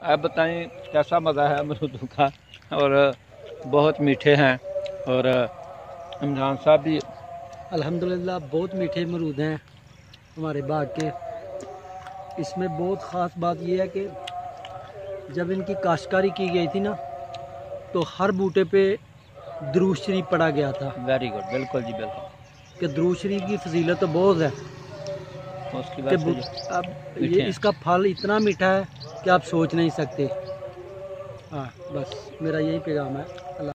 आप बताएं कैसा मज़ा है अमरूदों का। और बहुत मीठे हैं और इमरान साहब भी अल्हम्दुलिल्लाह बहुत मीठे अमरूद हैं हमारे बाग के। इसमें बहुत ख़ास बात यह है कि जब इनकी काश्तकारी की गई थी ना, तो हर बूटे पे दुरूद शरीफ पढ़ा गया था। वेरी गुड, बिल्कुल जी बिल्कुल। कि दुरूद शरीफ की फजीलत तो बहुत है उसकी कि वजह से अब ये मीठे हैं। इसका फल इतना मीठा है कि आप सोच नहीं सकते। हाँ, बस मेरा यही पैगाम है।